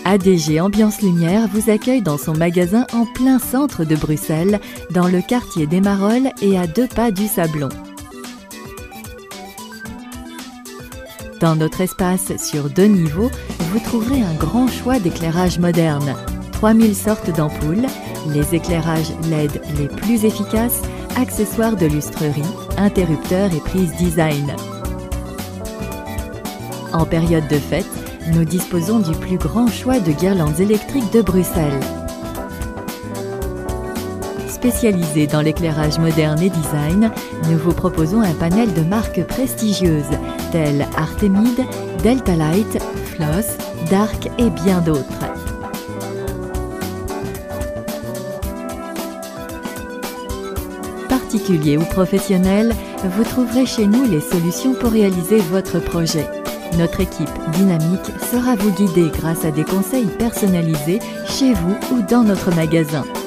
ADG Ambiance Lumière vous accueille dans son magasin en plein centre de Bruxelles, dans le quartier des Marolles et à 2 pas du Sablon. Dans notre espace sur 2 niveaux, vous trouverez un grand choix d'éclairage moderne. 3000 sortes d'ampoules, les éclairages LED les plus efficaces, accessoires de lustrerie, interrupteurs et prises design. En période de fête, nous disposons du plus grand choix de guirlandes électriques de Bruxelles. Spécialisés dans l'éclairage moderne et design, nous vous proposons un panel de marques prestigieuses telles Artemide, Delta Light, Floss, Dark et bien d'autres. Particuliers ou professionnels, vous trouverez chez nous les solutions pour réaliser votre projet. Notre équipe dynamique sera vous guider grâce à des conseils personnalisés chez vous ou dans notre magasin.